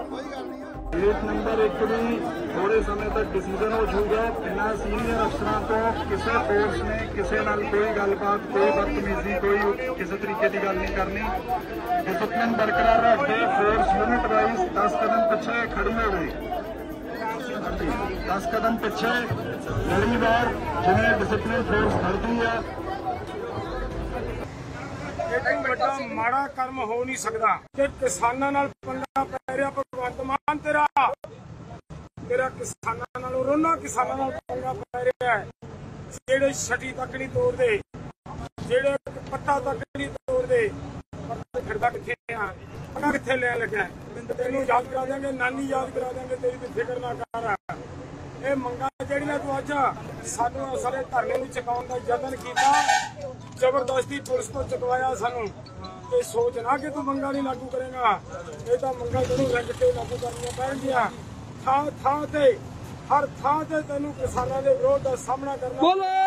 Gate number 1 भी थोड़े समय तक डिसीजन हो जाऊगा। इन्होंने सीनियर अफसरों को किसी फोर्स ने किसी नाल कोई गलबात, कोई बदतमीजी, कोई किसी तरीके की गल नहीं करनी। डिसिप्लिन बरकरार रखते फोर्स यूनिट वाइज 10 कदम पिछे खड़ी हो गई। 10 कदम पिछे अगली बार जिन्हें डिसिप्लिन फोर्स खड़ती है। बड़ा माड़ा कर्म हो नहीं सकता कि किसानों नाल पंगा पै रहा। भगवंत मान तेरा किसानों नाल रोना किसानों नाल पंगा पै रहा है। जेड़े छटी तक नहीं तोड़ते, जेड़े पत्ता तक नहीं तोड़ते, फिरदा किथे आ, पता किथे ले लगा। तेनू याद करा देंगे, नानी याद करा देंगे, तेरी तो फिक्र ना कर। ये मंगा जड़ियां तू अज सानू सारे धरने में चुकाउण दा यतन कीता, जबरदस्ती पुलिस को चुकवाया सानू। ते सोच ना कि तू मंगा नहीं लागू करेगा। ये तो मंगा तेनू रंग के लागू करनियां पैणगियां। थां थां ते हर थां ते तेनू किसानां दे विरोध दा सामना करना।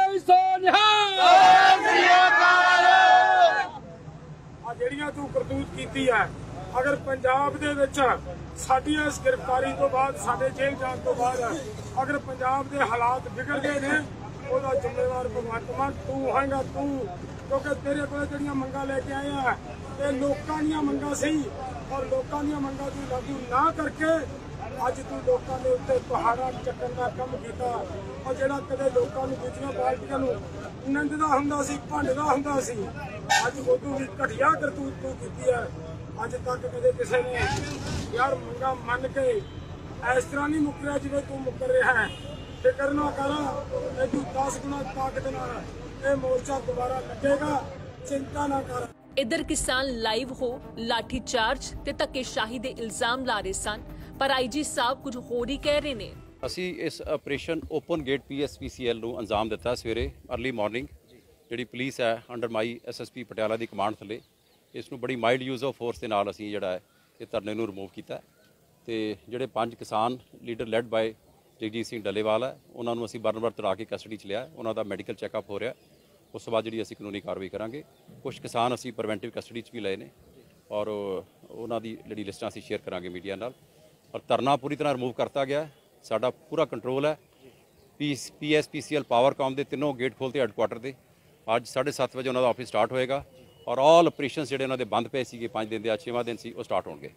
आ जड़ियां तू करतूत कीती है, अगर पंजाब दे विच साडियां इस गिरफ्तारी तो बाद, साडे जेल जाण तो बाद अगर पंजाब दे हालात बिगड़ गए ने, ਉਹਦਾ ਜ਼ਿੰਮੇਵਾਰ ਭਗਵੰਤ ਮਾਨ ਤੂੰ ਹੋਏਗਾ ਤੂੰ। ਕਿਉਂਕਿ ਤੇਰੇ ਕੋਲ ਜਿਹੜੀਆਂ ਮੰਗਾਂ ਲੈ ਕੇ ਆਏ ਆ ਇਹ ਲੋਕਾਂ ਦੀਆਂ ਮੰਗਾਂ ਸੀ, ਔਰ ਲੋਕਾਂ ਦੀਆਂ ਮੰਗਾਂ ਤੂੰ ਲਾਗੂ ਨਾ ਕਰਕੇ ਅੱਜ ਤੂੰ ਲੋਕਾਂ ਦੇ ਉੱਤੇ ਪਹਾੜਾ ਚੱਕਣ ਦਾ ਕੰਮ ਕੀਤਾ। ਔਰ ਜਿਹੜਾ ਕਦੇ ਲੋਕਾਂ ਨੂੰ ਦੂਜੀਆਂ ਪਾਰਟੀਆਂ ਨੂੰ ਨਿੰਦਦਾ ਹੁੰਦਾ ਸੀ, ਭੰਡਦਾ ਹੁੰਦਾ ਸੀ, ਅੱਜ ਉਦੋਂ ਵੀ ਘਟੀਆ ਕਰਤੂਤ ਤੂੰ ਕੀਤੀ ਹੈ। ਅੱਜ ਤੱਕ ਕਦੇ ਕਿਸੇ ਨੇ ਯਾਰ ਮੰਗਾਂ ਮੰਨ ਕੇ ਇਸ ਤਰ੍ਹਾਂ ਨਹੀਂ ਮੁੱਕਰਿਆ ਜਿਵੇਂ ਤੂੰ ਮੁੱਕਰ ਰਿਹਾ ਹੈ। फिक्र ना कर, तू 10 गुना ताकत नाल ये मोर्चा दोबारा लगेगा, चिंता ना कर। इधर किसान लाइव हो लाठी चार्ज ते धक्केशाही दे इल्जाम ला रहे सन, पर आईजी साहब कुछ होर ही कह रहे ने। ਅਸੀਂ ਇਸ ਆਪਰੇਸ਼ਨ ਓਪਨ ਗੇਟ PSPCL ਨੂੰ ਅੰਜਾਮ ਦਿੱਤਾ ਸਵੇਰੇ अर्ਲੀ ਮਾਰਨਿੰਗ। ਜਿਹੜੀ ਪੁਲਿਸ ਹੈ ਅੰਡਰ ਮਾਈ SSP ਪਟਿਆਲਾ ਦੀ ਕਮਾਂਡ ਥੱਲੇ ਇਸ ਨੂੰ ਬੜੀ ਮਾਈਲਡ ਯੂਜ਼ ਆਫ ਫੋਰਸ ਦੇ ਨਾਲ ਅਸੀਂ ਜਿਹੜਾ ਹੈ ਇਹ ਧਰਨੇ ਨੂੰ ਰਿਮੂਵ ਕੀਤਾ। ਤੇ ਜਿਹੜੇ 5 ਕਿਸਾਨ leader led by Jagjit Singh Dallewal है, उन्होंने असीं बार-बार तड़ा के कस्टडी च लिया। उन्होंने मैडिकल चैकअप हो रहा, उस तो बाद जी असीं कानूनी कार्रवाई करांगे। कुछ किसान असीं प्रिवेंटिव कस्टडी च भी लए ने और उन्हों की जी लिस्टां असीं शेयर करांगे मीडिया नाल। और धरना पूरी तरह रिमूव करता गया, साडा पूरा कंट्रोल है। PSPCL पावरकॉम के तीनों गेट खोलते हैडकुआटर से अज 7:30 बजे उन्होंने ऑफिस स्टार्ट होएगा और ऑल ऑपरेशन जोड़े उन्होंने बंद पे सी 5 दिन के 6वां दिन से वो स्टार्ट होंगे।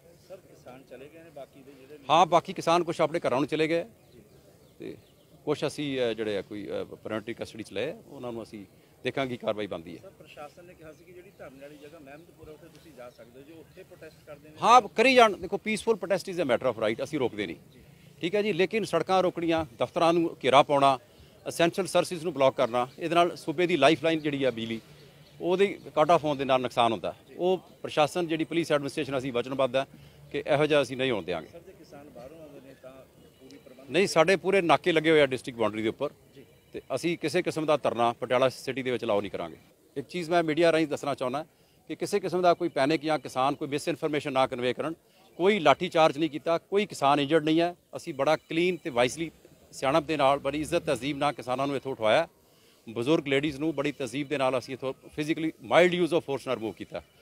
हाँ, बाकी किसान कुछ अपने घरों चले गए ਤੇ ਕੁਛ ਅਸੀਂ ਜਿਹੜੇ ਕੋਈ ਪ੍ਰਾਇਮਰੀ ਕਸਟਡੀ ਚ ਲਏ, ਉਹਨਾਂ ਨੂੰ ਅਸੀਂ ਦੇਖਾਂਗੇ ਕਾਰਵਾਈ ਬਣਦੀ ਹੈ। ਪ੍ਰਸ਼ਾਸਨ ਨੇ ਕਿਹਾ ਸੀ ਕਿ ਜਿਹੜੀ ਧਰਨੇ ਵਾਲੀ ਜਗ੍ਹਾ ਮਹਿਮਦਪੁਰਾ ਉੱਥੇ ਤੁਸੀਂ ਜਾ ਸਕਦੇ ਹੋ, ਜੋ ਉੱਥੇ ਪ੍ਰੋਟੈਸਟ ਕਰਦੇ ਨੇ। ਹਾਂ, ਕਰੀ ਜਾਣ। ਦੇਖੋ, peaceful protest is a matter of right, ਅਸੀਂ ਰੋਕਦੇ ਨਹੀਂ, ਠੀਕ ਹੈ ਜੀ। ਲੇਕਿਨ ਸੜਕਾਂ ਰੋਕਣੀਆਂ, ਦਫ਼ਤਰਾਂ ਨੂੰ ਘੇਰਾ ਪਾਉਣਾ, ਅਸੈਂਸ਼ੀਅਲ ਸਰਵਿਸਿਜ਼ ਨੂੰ ਬਲੌਕ ਕਰਨਾ, ਇਹਦੇ ਨਾਲ ਸੂਬੇ ਦੀ ਲਾਈਫ ਲਾਈਨ ਜਿਹੜੀ ਆ ਬਿਜਲੀ ਉਹਦੇ ਕੱਟ ਆਫ ਹੋਣ ਦੇ ਨਾਲ ਨੁਕਸਾਨ ਹੁੰਦਾ। ਉਹ ਪ੍ਰਸ਼ਾਸਨ ਜਿਹੜੀ ਪੁਲਿਸ ਐਡਮਿਨਿਸਟ੍ਰੇਸ਼ਨ ਅਸੀਂ ਵਚਨਬੱਧ ਹੈ ਕਿ ਇਹੋ ਜਿਹਾ ਅਸੀਂ ਨਹੀਂ ਹੋਣ ਦਿਆਂਗੇ। नहीं, साढ़े पूरे नाके लगे हुए डिस्ट्रिक्ट बाउंड्री के उपर, तो असी किसी किस्म का धरना पटियाला सिटी के लाओ नहीं करांगे। एक चीज़ मैं मीडिया राही दसना चाहना कि किसी किस्म का कोई पैनिक या किसान कोई मिस इनफॉर्मेशन ना कन्वे करन। कोई लाठी चार्ज नहीं किया, कोई किसान इंजर्ड नहीं है। असी बड़ा क्लीन तो वाइसली सियाणप के नाल बड़ी इज्जत तहजीब नाल किसानों को इत्थों उठवाया। बजुर्ग लेडीज़ नूं बड़ी तहजीब के नाल असी इत्थों physically mild use of force नाल रिमूव किया।